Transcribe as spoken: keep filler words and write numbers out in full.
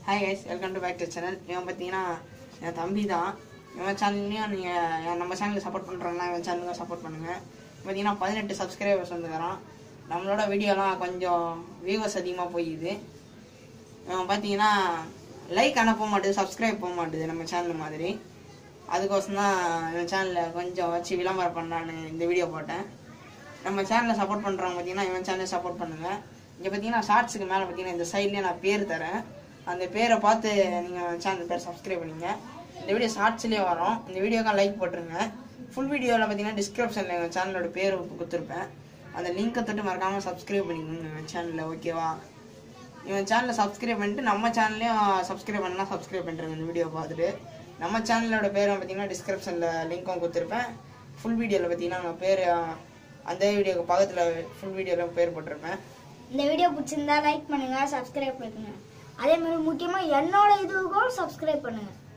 Hi guys, welcome to back to channel. இவன் பார்த்தீங்கன்னா என் தம்பி தான். இவன் சேனல்லையும் நீங்கள் நம்ம சேனலில் சப்போர்ட் பண்ணுறாங்கன்னா இவன் சேனலுக்கு சப்போர்ட் பண்ணுங்கள். பார்த்தீங்கன்னா பதினெட்டு சப்ஸ்கிரைபர்ஸ் வந்துக்கிறான். நம்மளோட வீடியோலாம் கொஞ்சம் வியூவர்ஸ் அதிகமாக போயிடுது. இவன் பார்த்தீங்கன்னா லைக் அனுப்ப மாட்டேது, சப்ஸ்கிரைப் போக மாட்டேது நம்ம சேனல் மாதிரி. அதுக்கோசம் தான் இவன் சேனலில் கொஞ்சம் வச்சு விளம்பரம் பண்ணான்னு இந்த வீடியோ போட்டேன். நம்ம சேனலில் சப்போர்ட் பண்ணுறவங்க பார்த்தீங்கன்னா இவன் சேனலை சப்போர்ட் பண்ணுங்கள். இங்கே பார்த்தீங்கன்னா ஷார்ட்ஸுக்கு மேலே பார்த்தீங்கன்னா இந்த சைட்லேயே நான் பேர் தரேன். அந்த பேரை பார்த்து நீங்கள் சேனல் பேர் சப்ஸ்கிரைப் பண்ணிங்க. இந்த வீடியோ ஷார்ட்ஸ்லேயே வரும். இந்த வீடியோக்காக லைக் போட்டுருங்க. ஃபுல் வீடியோவில் பார்த்தீங்கன்னா டிஸ்கிரிப்ஷனில் எங்கள் சேனலோட பேர் கொடுத்துருப்பேன். அந்த லிங்க்கை தொட்டு மறக்காமல் சப்ஸ்கிரைப் பண்ணிக்கோங்க எங்கள் சேனலில். ஓகேவா? இவன் சேனலில் சப்ஸ்கிரைப் பண்ணிட்டு நம்ம சேனல்லையும் சப்ஸ்கிரைப் பண்ணலாம். சப்ஸ்கிரைப் பண்ணுறேங்க இந்த வீடியோ பார்த்துட்டு. நம்ம சேனலோட பேரை பார்த்தீங்கன்னா டிஸ்கிரிப்ஷனில் லிங்க்கும் கொடுத்துருப்பேன். ஃபுல் வீடியோவில் பார்த்தீங்கன்னா நம்ம பேர் அந்த வீடியோக்கு பக்கத்தில் ஃபுல் வீடியோவில் பேர் போட்டிருப்பேன். இந்த வீடியோ பிடிச்சிருந்தா லைக் பண்ணுங்க, சப்ஸ்கிரைப் பண்ணுங்க. அதே மாதிரி முக்கியமாக என்னோட இதுக்கும் சப்ஸ்கிரைப் பண்ணுங்க.